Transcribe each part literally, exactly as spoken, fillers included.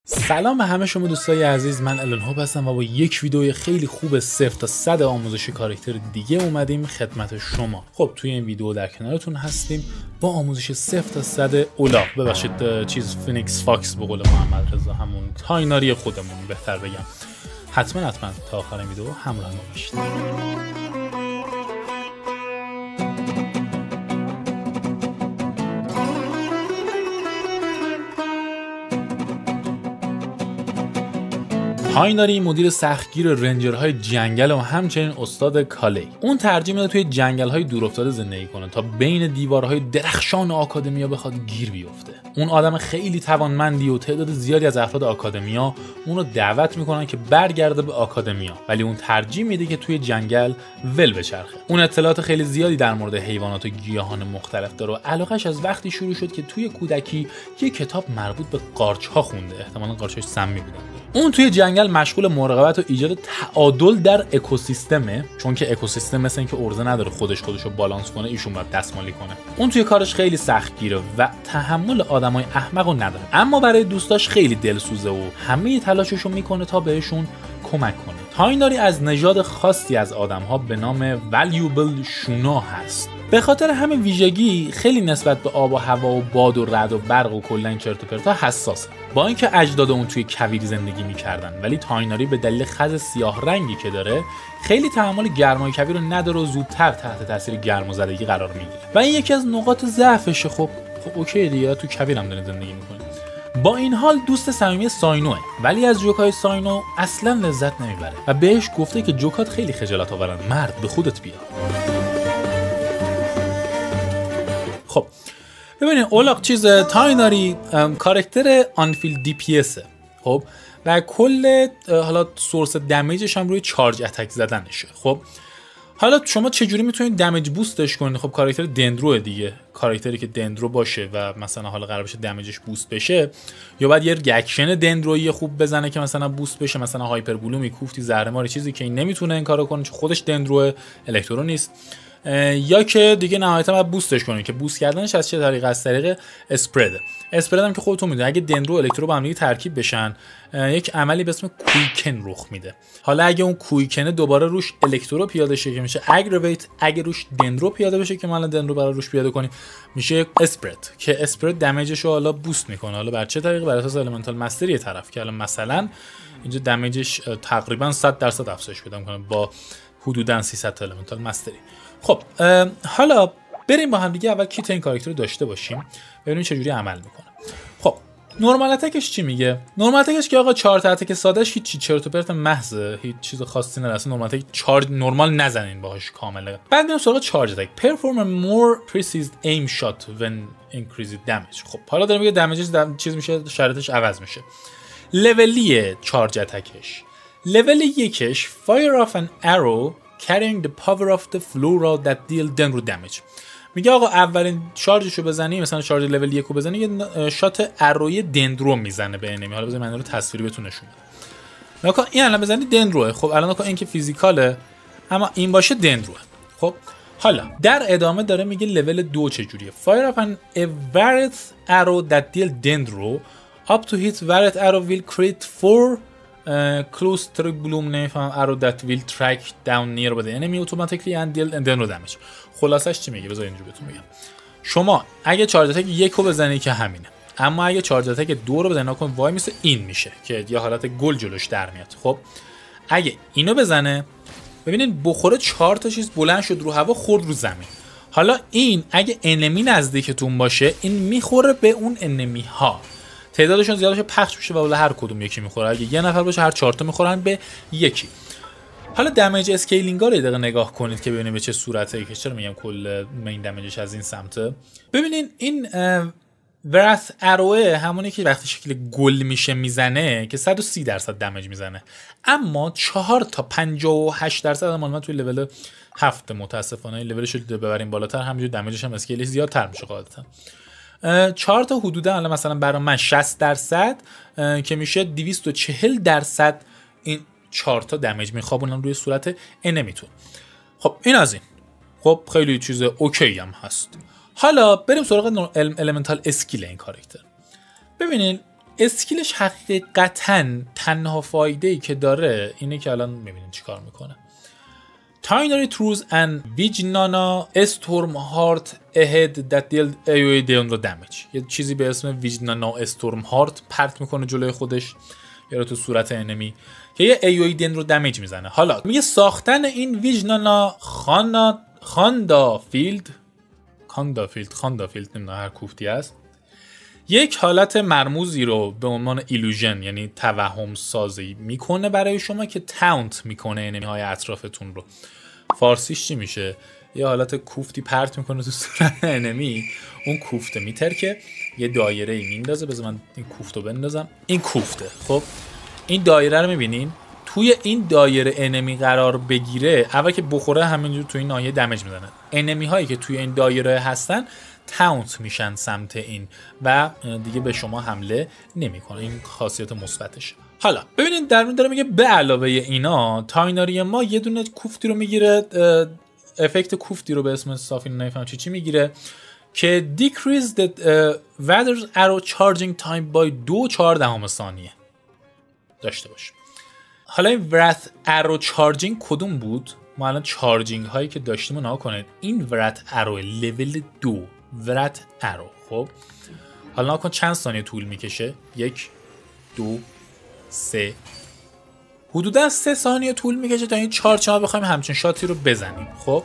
سلام به همه شما دوستای عزیز، من الان هوب هستم و با یک ویدیوی خیلی خوب صفر تا صد آموزش کاراکتر دیگه اومدیم خدمت شما. خب توی این ویدیو در کنارتون هستیم با آموزش صفر تا صد اولاغ، ببخشید چیز فینیکس فاکس به قول محمد رضا، همون تایناری خودمون بهتر بگم. حتما حتما تا آخر ویدیو همراه ما باشید. تایناری مدیر سختگیر رنجرهای جنگل و همچنین استاد کالی. اون ترجیح میده توی جنگل‌های دورافتاده زندگی کنه تا بین دیوارهای درخشان آکادمیا بخواد گیر بیفته. اون آدم خیلی توانمندی و تعداد زیادی از افراد آکادمیا اون رو دعوت میکنن که برگرده به آکادمیا، ولی اون ترجیح میده که توی جنگل ول بچرخه. اون اطلاعات خیلی زیادی در مورد حیوانات و گیاهان مختلف داره و علاقش از وقتی شروع شد که توی کودکی یک کتاب مربوط به قارچ‌ها خونده، احتمالاً قارچ‌های سمی بودن. اون توی جنگل مشغول مراقبت و ایجاد تعادل در اکوسیستمه، چون که اکوسیستم مثل اینکه ارزه نداره خودش خودش رو بالانس کنه، ایشون باید دستمالی کنه. اون توی کارش خیلی سختگیره و تحمل آدمای احمقو نداره، اما برای دوستاش خیلی دلسوزه و همه تلاششو میکنه تا بهشون کمک کنه. تایناری از نژاد خاصی از آدم‌ها به نام والیوبل شونا هست. به خاطر همین ویژگی خیلی نسبت به آب و هوا و باد و رعد و برق و کلا چرت و پرتا حساسه. با اینکه اجداد اون توی کویر زندگی میکردن، ولی تایناری به دلیل خز سیاه رنگی که داره خیلی تحمل گرمای کویر رو نداره و زودتر تحت تاثیر گرمازدگی قرار میگیره و این یکی از نقاط ضعفشه. خب خب اوکی دیگه، تو کویر هم داره زندگی میکنه. با این حال دوست صمیمی ساینوه، ولی از جوکای ساینو اصلا لذت نمیبره و بهش گفته که جوکات خیلی خجالت آورن، مرد به خودت بیا. خب ببینید اولاغ چیز تایناری کاراکتر آنفیل دی پی اسه. خب و کل حالا سورس دمیجش هم روی چارج اتک زدنشه. خب حالا شما چجوری میتونید دمیج بوستش کنید؟ خب کاراکتر دندرو دیگه، کاراکتری که دندرو باشه و مثلا حالا قرار باشه دمیجش بوست بشه، یا بعد یه ریاکشن دندرویی خوب بزنه که مثلا بوست بشه، مثلا هایپر بلومی، کوفتی، زهرمار، چیزی که این نمیتونه این کارو کنه چون خودش دندرو، الکترو نیست. یا که دیگه نهایتا باید بوستش کنید که بوست کردنش از چه طریقه؟ از طریق اسپرد. اسپرد هم که خودتون میدونید اگه دندرو و الکترو با هم دیگه ترکیب بشن یک عملی به اسم کویکن رخ میده. حالا اگه اون کویکنه دوباره روش الکترو پیاده شه که میشه اگرویت، اگه روش دندرو پیاده بشه که ما دندرو برای روش پیاده کنیم میشه اسپرد، که اسپرد دمیجش رو حالا بوست میکنه. حالا بر چه طریقه؟ بر اساس المنتال مستری طرف، که حالا مثلا اینجا دمیجش تقریبا صد درصد افزایش پیدا میکنه با حدوداً سیصد تا المنتال مستری. خب حالا بریم با هم دیگه اول کیت این کاراکتر رو داشته باشیم ببینیم چه جوری عمل میکنه. خب نورمال اتکش چی میگه؟ نورمال اتکش که آقا چهار تا اتک سادهش هیچ چرت و پرت محضه، هیچ چیز خاصی نداره. نورمال اتک چارج نورمال نزنین باهاش کامله. بعد میام سراغ چارج اتک. perform a more precise aim shot when increased damage. خب حالا داره میگه دمیجش دم... چیز میشه، شرایطش عوض میشه. لولی چارج اتکش، لول یکش fire off an arrow carrying the power of the flora that deal dendro damage. میگه آقا اولین شارژشو بزنی، مثلا شارژ لول یک رو بزنی، یه شات اروی دندرو میزنه به انمی. حالا بذار من رو تصویری بهتون نشون بدم. نکن این الان بزنی دندروه. خب الان نکن این که فیزیکاله اما این باشه دندروه. خب حالا در ادامه داره میگه لول دو چجوریه. fire up an a varied arrow that deal dendro up to hit varied arrow will create four close to bloom نمیفهم arrow that will track down near by the enemy automatically and deal dendro damage. خلاصش چی میگه؟ بذار اینجوری بهتون میگم. شما اگه چارج اتک یک رو بزنی که همینه، اما اگه چارج اتک دو رو بزنی نکن وای میسه این میشه که یه حالت گل جلوش در میاد. خب اگه اینو بزنه ببینید بخوره چهار تا چیز بلند شد رو هوا خورد رو زمین. حالا این اگه انمی نزدیکتون باشه این میخوره به اون انمی ها، تعدادشون زیاد بشه پخش میشه و ولی هر کدوم یکی میخوره. اگه یه نفر باشه هر چهار تا میخورن به یکی. حالا دمیج اسکیلینگ ها رو یه دقیقه نگاه کنید که ببینید به چه صورته، که چرا میگم کل مین دمیجش از این سمته. ببینین این ورث اروه همونی که وقتی شکل گل میشه میزنه که صد و سی درصد دمیج میزنه، اما چهار تا پنجاه و هشت درصد معلومات توی لول هفت متاسفانه لولش رو ببریم بالاتر همینجوری دمیجش هم اسکیلش زیادتر میشه قاعدتا. چهار تا حدودا الان مثلا برای من شصت درصد که میشه دویست و چهل درصد این چهار تا دمیج میخوابونن روی صورت انمیتون. خب این از این. خب خیلی چیز اوکی هم هست. حالا بریم سراغ المنتال اسکیل این کاراکتر. ببینین اسکیلش حقیقتاً تنها فایده‌ای که داره اینه که الان میبینید چیکار میکنه. Tynary throws an Vignana Storm Heart ahead that deals ای او ای damage. یه چیزی به اسم Vignana Storm Heart پرت میکنه جلوی خودش یا تو صورت انمی که یه ای او ای دن رو دمیج میزنه. حالا میگه ساختن این ویژنانا خانا خاندا فیلد خاندا فیلد خاندا فیلد نمیدونم هر کوفتی است، یک حالت مرموزی رو به عنوان ایلوژن یعنی توهم سازی میکنه برای شما که تاونت میکنه انمی های اطرافتون رو. فارسیش چی میشه؟ یه حالت کوفتی پرت میکنه تو صورت انمی، اون کوفته میترکه یه دایره ای میندازه. بذار من این کوفتو بندازم. این کوفته. خب این دایره رو میبینین، توی این دایره انمی قرار بگیره، اول که بخوره همینجور توی این ناحیه دمیج میزنه. انمی هایی که توی این دایره هستن تاونت میشن سمت این و دیگه به شما حمله نمیکنه. این خاصیت مثبتشه. حالا ببینید در مورد داره میگه به علاوه اینا تایناری ما یه دونه کوفتی رو میگیره، افکت کوفتی رو به اسم صافی نمیفهم چی چی میگیره که decrease the uh, weather's arrow charging time by دو چهاردهم ثانیه داشته باشه. حالا این wrath arrow charging کدوم بود؟ ما الان چارجینگ هایی که داشتیم رو نها کنید. این wrath arrow لول دو wrath arrow. خب حالا نها کن چند ثانیه طول میکشه؟ یک دو سه حدودا سه ثانیه طول میکشه تا این چهار چهار بخوایم همچین شاتی رو بزنیم. خب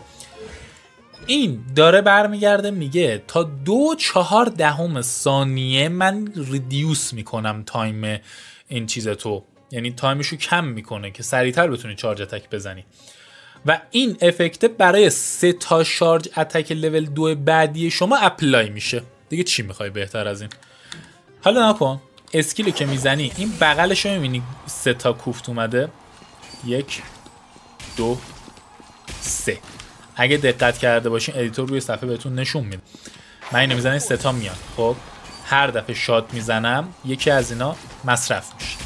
این داره برمیگرده میگه تا دو چهار دهم ثانیه من ریدیوس میکنم تایم این چیز تو، یعنی تایمشو کم میکنه که سریعتر بتونی چارج اتک بزنی و این افکت برای سه تا شارژ اتک لول دو بعدی شما اپلای میشه. دیگه چی میخوای بهتر از این؟ حالا نکن اسکیلی که میزنی این بغلش رو میبینی سه تا کوفت اومده، یک دو سه. اگه دقت کرده باشین ادیتور روی صفحه بهتون نشون میده. من اینو میزنم سه تا میاد. خب هر دفعه شات میزنم یکی از اینا مصرف میشه.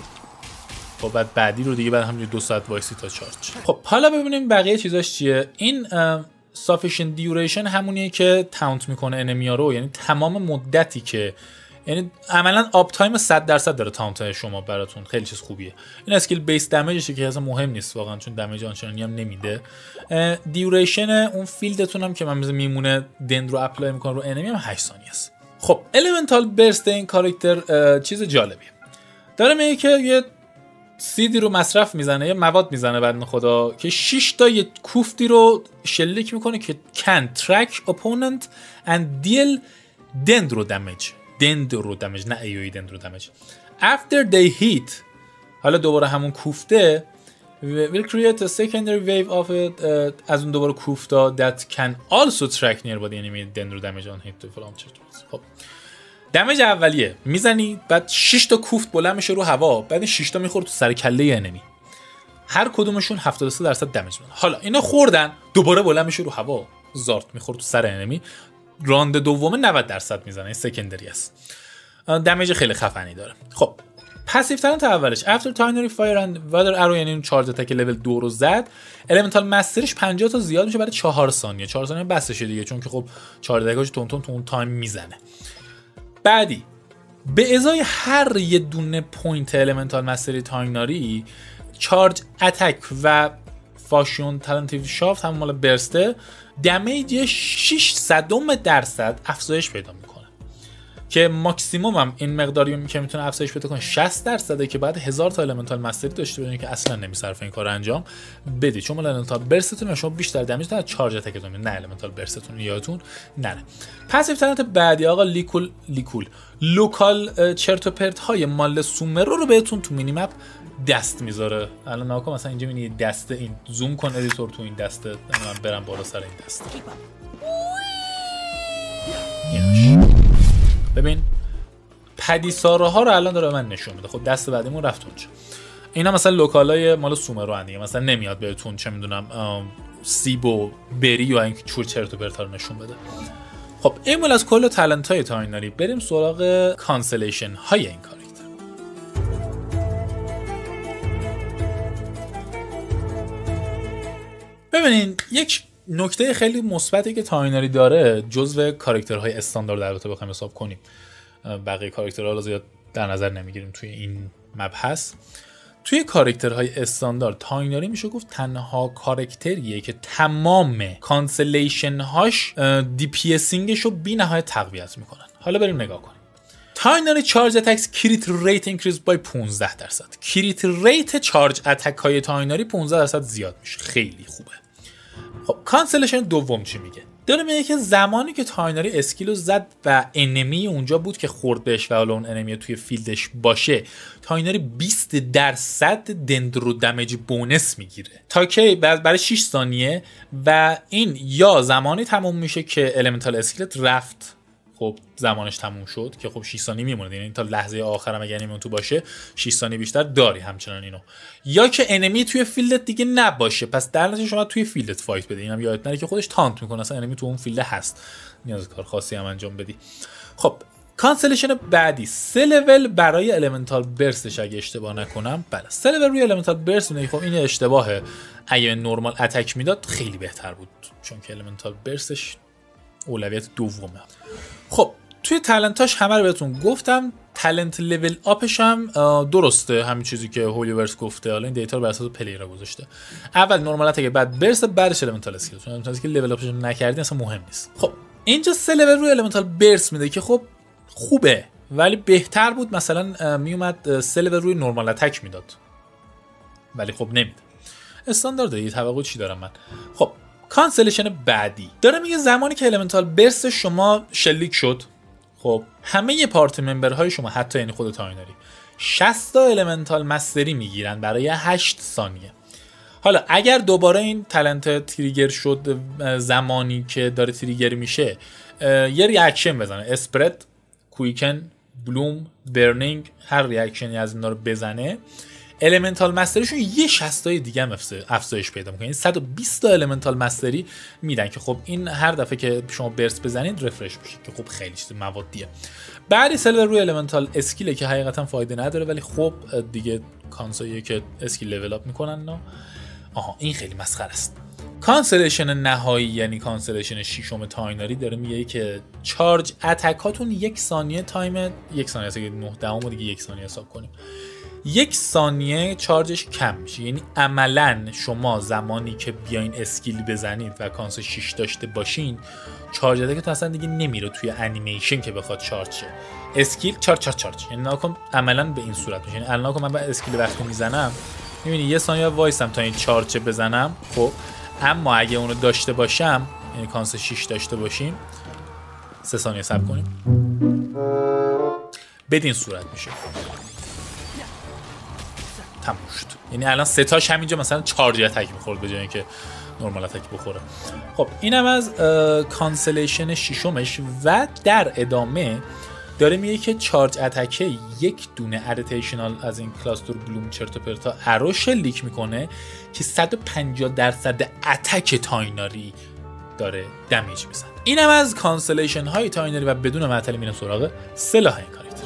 خب بعد بعدی رو دیگه بعد همینجوری دو ساعت وایسی تا چارج. خب حالا ببینیم بقیه چیزاش چیه. این sufficient duration همونیه که تاونت میکنه انمی ها رو، یعنی تمام مدتی که یعنی عملا آپ تایم صد درصد داره تاونت شما براتون. خیلی چیز خوبیه. این اسکیل بیس دمیجشه که اصلا مهم نیست واقعا چون دمیج آنچنانی هم نمیده. دیوریشن اون فیلدتون هم که من مثلا میمونه دند رو اپلای میکنه رو انمی هم هشت ثانیه است. خب elemental burst این کاراکتر چیز جالبیه. داره میگه که یه سیدی رو مصرف میزنه، یه مواد میزنه بندن خدا که شش تا یه کوفتی رو شلیک میکنه که can track opponent and deal dendro damage. دندرو دمیج نه ای او ای دندرو دمیج. After they hit حالا دوباره همون کوفته will create a secondary wave of it uh, از اون دوباره کوفتا that can also track nearby the enemy dendro damage on hit to فلان چه. خب دمیج اولیه میزنی بعد شش تا کوفت بلند میشه رو هوا، بعد شش تا میخوره تو سر کله انمی، هر کدومشون هفتاد و سه درصد دمیج میزنن. حالا اینا خوردن دوباره بلند میشه رو هوا، زارت میخوره تو سر انمی، راند دوم نود درصد میزنه، سکندری است. دمیج خیلی خفنی داره. خب پسیو ترنت اولش after tynary fire and weather arrow یعنی اون چارج اتک لول دو رو زد، elemental مسترش پنجاه تا زیاد میشه برای چهار ثانیه. چهار ثانیه بسشه دیگه چون که خب چارج اتکاش تون تون تو اون تایم میزنه. بعدی به ازای هر یه دونه پوینت elemental مستری تایناری چارج اتک و فاشیون تالنتیو شافت هم مال برسته دمیج شش صدم درصد افزایش پیدا میکنه که ماکسیموم هم این مقداری که میتونه افزایش پیدا کنه شصت درصده که بعد هزار تا المنتال مستری داشته باشین که اصلا نمیصرفه این کارو انجام بدید چون المنتال برستتون شما بیشتر دمیج داره چارج اتکتون نه المنتال برستتون یادتون نره. پسیو تالنت بعدی آقا لیکول لیکول لوکال چرت و پرت های مال سومرو رو بهتون تو مینی مپ دست میذاره. الان ناکام مثلا اینجا میبینی دسته این زوم کن ادیتور تو این دسته من برم بالا سر این دسته ایناش. ببین پدیساره ها رو الان داره من نشون میده. خب دست بعدیمون رفت اونجا. اینا مثلا لوکالای مال سومرو ان دیگه، مثلا نمیاد بهتون چه میدونم سیب و بری یا اینکه چور چرت و پرت رو نشون بده. خب این مال از کل تالنت های تایناری. بریم سراغ کانسلیشن های این کاراکتر. ببینین یک نکته خیلی مثبتی که تایناری داره جزو کاراکترهای استاندارد البته بخوایم حساب کنیم، بقیه کاراکترها حالا زیاد در نظر نمیگیریم توی این مبحث. توی کاراکترهای استاندارد تایناری میشه گفت تنها کاراکتریه که تمام کانسلیشن هاش دیپیسینگش رو بی نهایت تقویت میکنن. حالا بریم نگاه کنیم. تایناری چارج اتکس کریت ریت اینکریز بای پانزده درصد. کریت ریت چارج اتک های تایناری پانزده درصد زیاد میشه، خیلی خوبه. خب کانسلیشن دوم چی میگه؟ داره میگه که زمانی که تایناری اسکیلو زد و انمی اونجا بود که خورد بهش و حالا اون انمی توی فیلدش باشه، تایناری بیست درصد دندرو دمیج بونس میگیره تا که برای شش ثانیه و این یا زمانی تموم میشه که المنتال اسکیلت رفت، خب زمانش تموم شد که خب شش ثانیه میمونه، یعنی تا لحظه آخر هم اگه انمی تو باشه شش ثانیه بیشتر داری همچنان اینو، یا که انمی توی فیلدت دیگه نباشه، پس در نتیجه شما توی فیلدت فایت بده. اینم یادت نره که خودش تانت میکنه، اصلا انمی تو اون فیلد هست، نیاز کار خاصی هم انجام بدی. خب کانسلیشن بعدی سه لول برای المنتال برستش اگه اشتباه نکنم. بله سه لول روی المنتال برست میده. خب این اشتباهه، اگه نورمال اتک میداد خیلی بهتر بود چون که المنتال برستش اولویت دومه. خب توی تالنتاش همه رو بهتون گفتم. تالنت لول آپش هم درسته، همین چیزی که هولیورس گفته. حالا این دیتا رو بر اساس پلیرها گذاشته. اول نورمال اتک، بعد برست، بعدش المنتال اسکیل. چون المنتال اسکیل لول آپش نکردین اصلا مهم نیست. خب اینجا سه لول روی المنتال برست میده که خب خوبه، ولی بهتر بود مثلا میومد سه لول روی نورمال اتک میداد، ولی خب نمیده. استاندارده، یه توقع چی دارم من. خب کانسلیشن بعدی داره میگه زمانی که المنتال برست شما شلیک شد، خب همه پارتی ممبرهای شما حتی یعنی خود تایناری شصت تا المنتال مستری میگیرن برای هشت ثانیه. حالا اگر دوباره این تالنت تریگر شد زمانی که داره تریگر میشه، یه ریاکشن بزنه، اسپرد، کویکن، بلوم، برنینگ، هر ریاکشنی از اینا رو بزنه، المنتال مستریشون یه شصت تای دیگه هم افزایش پیدا میکنه. یعنی صد و بیست تا المنتال مستری میدن که خب این هر دفعه که شما برست بزنید رفرش میشه که خب خیلی چیز موادیه. بعدی سلول روی المنتال اسکیله که حقیقتا فایده نداره، ولی خب دیگه کانساییه که اسکیل لول اپ میکنن. نه آها این خیلی مسخره است. کانسلیشن نهایی یعنی کانسلیشن ششم تایناری داره میگه که چارج اتکاتون یک ثانیه تایم یک ثانیه است، نه دهم و دیگه یک ثانیه حساب کنیم، یک ثانیه چارجش کم میشه. یعنی عملا شما زمانی که بیاین اسکیل بزنید و کانس شش داشته باشین، چارج اتکتون اصلا دیگه نمیره توی انیمیشن که بخواد چارج شه. اسکیل چارج چارج چارج یعنی ناکن عملا به این صورت میشه. یعنی الان من با اسکیل وقتی میزنم میبینی یه ثانیه وایسم تا این چارج بزنم، خب اما اگه اونو داشته باشم یعنی کانس شش داشته باشیم سه ثانیه صبر کنیم، بدین صورت میشه تموم شد. یعنی الان سه تاش همینجا مثلا چارج اتک میخورد به جای اینکه نورمال اتک بخوره. خب اینم از کانسلیشن ششمش. و در ادامه داره میگه که چارج اتک یک دونه ادیشنال از این کلاستر بلوم چرت و پرتا ارو شلیک میکنه که صد و پنجاه درصد اتک تایناری داره دمیج میزنه. اینم از کانسلیشن های تایناری و بدون معطلی میرم سراغ سلاح این کاراکتر.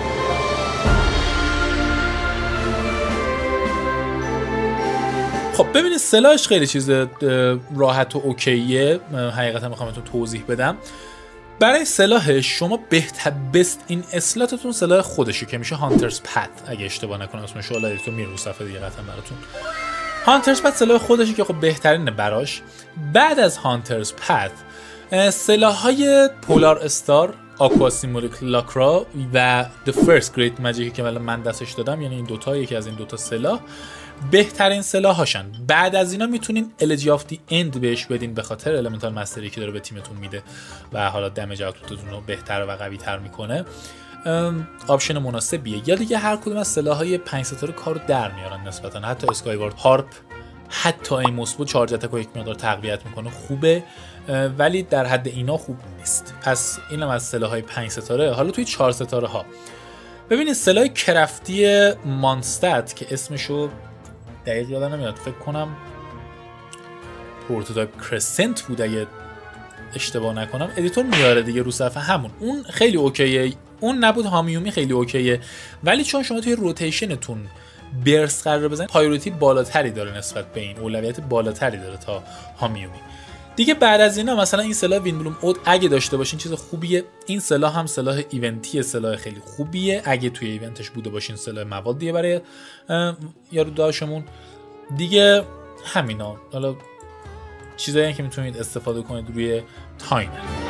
خب ببینید سلاحش خیلی چیز راحت و اوکیه. حقیقتا میخوام بهتون توضیح بدم. برای سلاحش شما بهتر بست این اسلاتتون سلاح خودشه که میشه هانترز پد، اگه اشتباه نکنم اسمش رو الان میره رو صفحه دیگه قطعا براتون. هانترز پد سلاح خودشه که خب بهترینه براش. بعد از هانترز پد سلاح‌های پولار استار، آکوا سیمولیک لاکرا و The First Great Magic که من دستش دادم، یعنی این دوتا یکی از این دوتا سلاح بهترین سلاح هاشن. بعد از اینا میتونین الجی آف دی اند بهش بدین به خاطر المنتال مستری که داره به تیمتون میده و حالا دمیج اوتپوتتون رو بهتر و قوی تر میکنه. آپشن مناسبیه. یا دیگه هر کدوم از سلاح‌های پنج ستاره کارو در میارن نسبتا. حتی اسکایوارد هارپ، حتی این موسبو چارج اتک رو یک مقدار تقویت میکنه، خوبه، ولی در حد اینا خوب نیست. پس اینم از سلاح‌های پنج ستاره. حالا توی چهار ستاره ها ببینید سلاح کرافتی مانستات که اسمشو دقیق یادم نمیاد، فکر کنم پروتوتایپ کرسنت بود اگه اشتباه نکنم، ادیتور میاره دیگه رو صفحه همون. اون خیلی اوکیه، اون نبود هامیومی خیلی اوکیه، ولی چون شما توی روتیشنتون برس قرار بزنید پرایوریتی بالاتری داره نسبت به این، اولویت بالاتری داره تا هامیومی. دیگه بعد از اینا مثلا این سلاح ویندبلوم اود اگه داشته باشین چیز خوبیه. این سلاح هم سلاح ایونتی، سلاح خیلی خوبیه اگه توی ایونتش بوده باشین. سلاح موادیه برای یارو داشمون دیگه. همینا حالا چیزایی که میتونید استفاده کنید روی تاینر.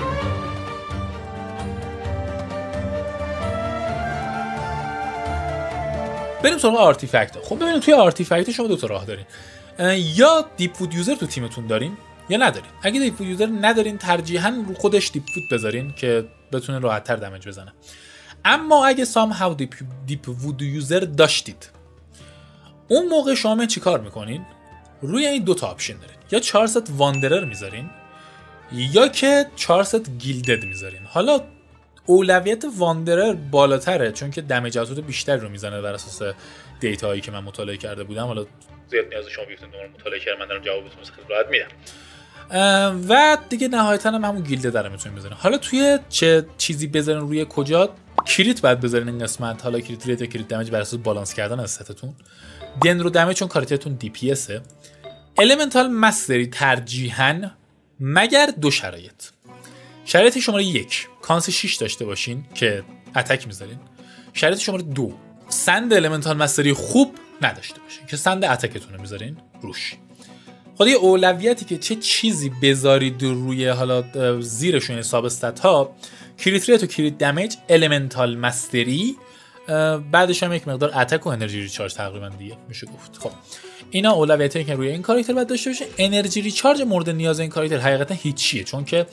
بریم سراغ آرتیفکت. خب ببینید توی آرتیفکت شما دو تا راه دارین، یا دیپ فود یوزر تو تیمتون دارین یا ندارین. اگه دیپ فود یوزر ندارین ترجیحاً رو خودش دیپ فود بذارین که بتونه راحت‌تر دمیج بزنه. اما اگه سام هاو دیپ دیپ فود یوزر داشتید، اون موقع شما چیکار میکنین؟ روی این دو تا آپشن دارین، یا چهار ست واندرر میذارین یا که چهار ست گیلدد میذارین. حالا اولویت واندرر بالاتره چون که دمیج اوتپوت بیشتر رو میزنه بر اساس دیتاهایی که من مطالعه کرده بودم. حالا زیاد نیاز شما بیفتین دوباره مطالعه کردم، من دارم جوابتون رو خیلی راحت میدم. و دیگه نهایتا هم همون گیلد داره میتونین بزنین. حالا توی چه چیزی بذارین روی کجا؟ کریت بعد بذارین این قسمت. حالا کریت ریت کریت دمیج بر اساس بالانس کردن از ستتون. دن رو دمیج چون کاراکترتون دی پی اسه. المنتال مستری ترجیحاً مگر دو شرایط. شرایط شماره یک کانس شش داشته باشین که اتک میذارین. شرایط شماره دو سند المنتال مستری خوب نداشته باشین که سند اتکتون رو میذارین روش. خود یه اولویتی که چه چیزی بذارید روی حالا زیرشون حساب استات ها، کریت ریت و کریت دمیج، المنتال مستری، بعدش هم یک مقدار اتک و انرژی ریچارج تقریبا دیگه میشه گفت. خب اینا اولویتایی که روی این کاراکتر باید داشته باشه. انرژی ریچارج مورد نیاز این کاراکتر حقیقتا هیچیه چون که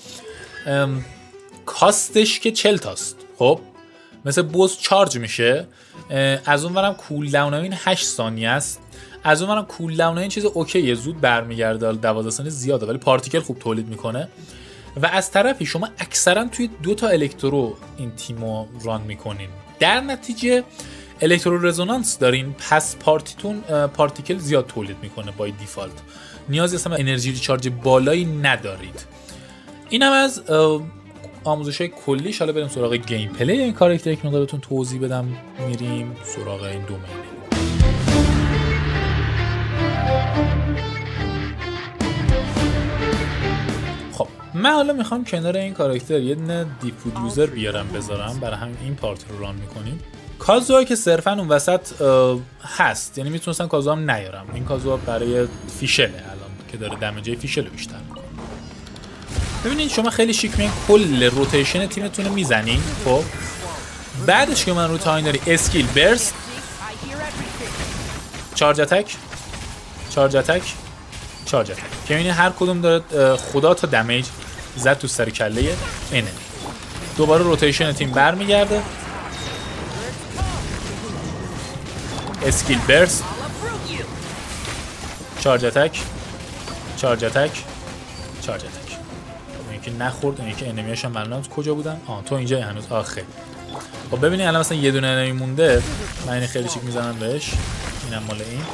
کاستش که چهل تاست. خب مثل بوس چارج میشه، از اون ورم کول داون این هشت ثانیه است، از اون ورم کول داون این چیز اوکیه، زود برمیگرده، دوازده ثانیه زیاده ولی پارتیکل خوب تولید میکنه. و از طرفی شما اکثرا توی دو تا الکترو این تیمو ران میکنین، در نتیجه الکترو رزونانس دارین، پس پارتیتون پارتیکل زیاد تولید میکنه بای دیفالت، نیازی اصلا انرژی ریچارج بالایی ندارید. این هم از آموزش‌های کلیش. حالا بریم سراغ گیم پلی این کاراکتر که مقدار بهتون توضیح بدم. میریم سراغ این دومین. خب من حالا میخوام کنار این کاراکتر یه دونه دیپ فود یوزر بیارم بذارم، برای همین این پارت رو ران میکنیم. کازوها که صرفا اون وسط هست، یعنی میتونستم کازوها هم نیارم. این کازوها برای فیشله الان که داره دمیج فیشل بیشتر میکنه. ببینید شما خیلی شیک میان کل روتیشن تیمتون رو میزنین. خب بعدش که من رو تاینری اسکیل برست، چارج اتک، چارج اتک، چارج اتک که ببینید هر کدوم داره خدا تا دمیج زد تو سر کله اینه. دوباره روتیشن تیم برمیگرده، اسکیل برست، چارج اتک، چارج اتک، چارج اتک. که نخورد، اینه که انمیاش هم معلومه کجا بودن. آه تو اینجا هنوز. آخه خب ببینید الان مثلا یه دونه انمی مونده، من اینو خیلی چیک میزنم بهش. اینم مال این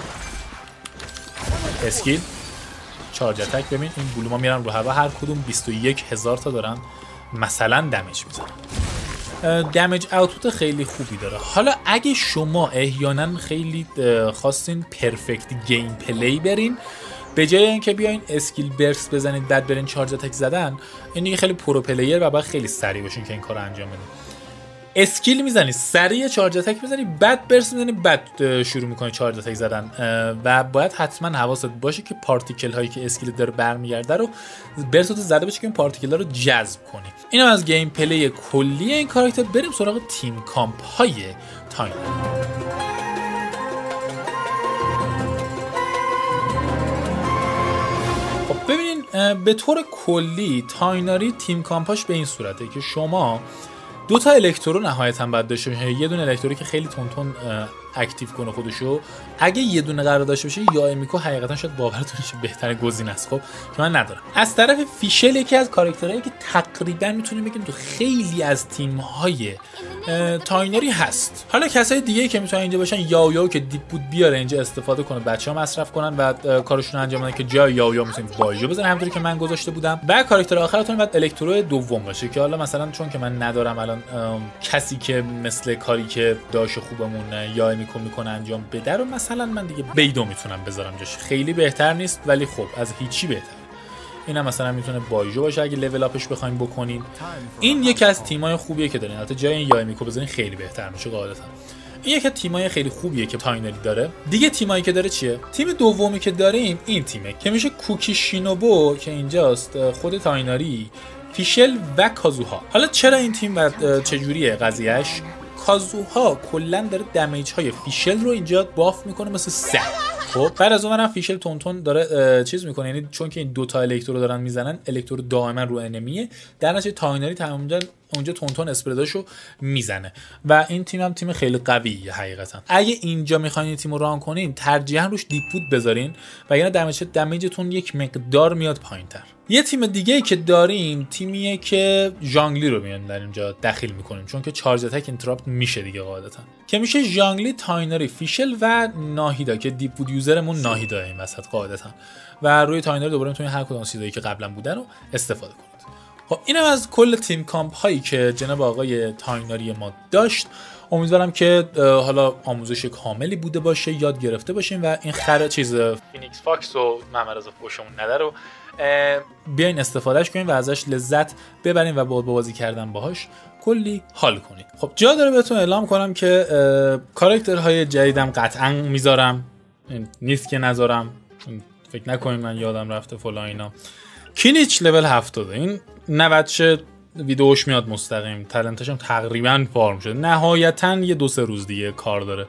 اسکیل چارج اتک. ببین این بلوما میرن رو هوا، هر کدوم بیست و یک هزار تا دارن مثلا دمیج میزنن. دمیج اوتپوت خیلی خوبی داره. حالا اگه شما احیانا خیلی خواستین پرفکت گیم پلی برین، به جای اینکه بیاین اسکیل برست بزنید بعد برین چارج اتک زدن، این دیگه خیلی پرو پلیر و باید خیلی سریع باشین که این کارو انجام بدین. اسکیل میزنید، سریع چارج اتک میزنید، بعد برست میزنید، بعد شروع میکنید چارج اتک زدن. و باید حتما حواست باشه که پارتیکل هایی که اسکیل داره برمیگرده رو برست رو زده باشه که این پارتیکل ها رو جذب کنید. اینم از گیم پلی کلی این کاراکتر. بریم سراغ تیم کامپ های تاینر. ببینین به طور کلی تایناری تیم کامپاش به این صورته که شما دو تا الکترو نهایتاً باید داشته باشین. یه دونه الکتروی که خیلی تون تون اکتیو کنه خودشو. اگه یه دونه قرار داشته باشه یا امیکو حقیقتا شاید باورتون شه بهترین گزینه است. خب که من ندارم. از طرف فیشل یکی از کاراکترهایی که تقریبا میتونیم بگیم تو خیلی از تیم‌های تاینری هست. حالا کسای دیگه که میتونن اینجا باشن، یا یا که دیپ بود بیاره اینجا استفاده کنه، بچه‌ها مصرف کنن و کارشون انجام بدن که جای یا یا میتونیم واژه بزنن همونطوری که من گذاشته بودم. و کاراکتر آخرتون بعد الکترو دوم باشه که حالا مثلا چون که من ندارم الان کسی که مثل کاری که داش خوبمون یا امیکو میکنه انجام بده رو مثلا من دیگه بیدو میتونم بذارم جاش. خیلی بهتر نیست ولی خب از هیچی بهتر. اینم مثلا میتونه بایجو باشه اگه لول اپش بخوایم بکنیم. این یکی از تیمای خوبیه که دارین. البته جای این یایمیکو بزنین خیلی بهتر میشه قاعدتا. این یکی از تیمای خیلی خوبیه که تاینری داره. دیگه تیمایی که داره چیه؟ تیم دومی که داریم این تیمه که میشه کوکی شینوبو که اینجاست، خود تاینری، فیشل و کازوها. حالا چرا این تیم و چجوریه قضیهش؟ کازوها کلا داره دمیج های فیشل رو اینجا باف میکنه مثل سگ. خب بعد از اونم فیشل تونتون داره چیز میکنه، یعنی چون که این دو تا الکترو رو دارن میزنن، الکترو دائما رو انمیه، در نتیجه تاینری تمام اونجا تونتون اسپرداشو میزنه و این تیم هم تیم خیلی قویه حقیقتا. اگه اینجا میخواین تیم رو ران کنین ترجیحاً روش دیپ بود بذارین و یعنی دمیج دمیجتون یک مقدار میاد پایینتر. یه تیم دیگه ای که داریم تیمیه که ژانگلی رو میان در اینجا دخیل میکنیم چون که چارج اتک اینتراپت میشه دیگه قاعدتا، که میشه ژانگلی، تاینری، فیشل و ناهیدا که دیپ بود یوزرمون ناهیدا این وسط قاعدتا و روی تاینری دوباره میتونید هر کدوم چیزایی که قبلا بودن رو استفاده کنید. خب اینم از کل تیم کامپ هایی که جناب آقای تاینری ما داشت. امیدوارم که حالا آموزش کاملی بوده باشه، یاد گرفته باشیم و این خر چیز فینیکس فاکس و محمد رضا فوشمون نده رو بیاین استفادهش کنین و ازش لذت ببرین و با بازی کردن باهاش کلی حال کنین. خب جا داره بهتون اعلام کنم که کاراکترهای جدیدم قطعا میذارم، نیست که نذارم، فکر نکنین من یادم رفته فلان اینا. کینیچ لول هفتاد، این نودش ویدیوش میاد مستقیم، تالنتش هم تقریبا فارم شده، نهایتا یه دو سه روز دیگه کار داره.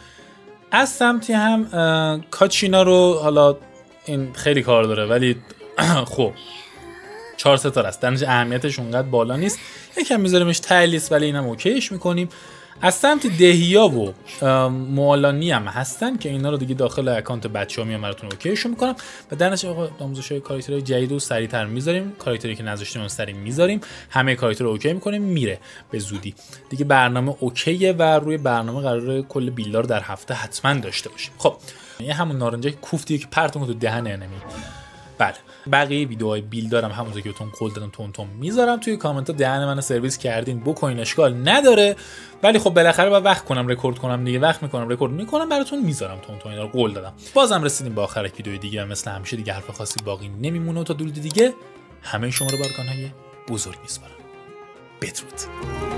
از سمتی هم کاچینا رو حالا این خیلی کار داره ولی خب چهار ستاره است، درنج اهمیتش اونقدر بالا نیست، یکم میذاریمش ته لیست ولی اینم اوکیش میکنیم. از سمت دهیا و موالانی هم هستن که اینا رو دیگه داخل اکانت بچه‌ها میام براتون اوکیشون میکنم و در نتیجه آقا آموزش‌های کاراکترهای جدید رو سریع‌تر میذاریم، کاراکتری که نذاشتیم اون سریع میذاریم، همه کاراکتر رو اوکی میکنیم، میره به زودی دیگه. برنامه اوکیه و روی برنامه قراره کل بیلدار در هفته حتما داشته باشیم. خب یه همون نارنجای کوفتیه که پرتون تو دهن انمی. بله بقیه ویدیوهای بیل دارم همونطور که بهتون قول دادم تون تون میذارم توی کامنت ها، دهن منو سرویس کردین بکنین اشکال نداره، ولی خب بالاخره با وقت کنم رکورد کنم دیگه، وقت میکنم رکورد میکنم براتون میذارم تون تون، اینا رو قول دادم. بازم رسیدیم به آخر ویدیو دیگه و مثل همیشه دیگه حرف خاصی باقی نمیمونه و تا درود دیگه همه شما رو بارگانهای بزرگ میسپارم. بدرود.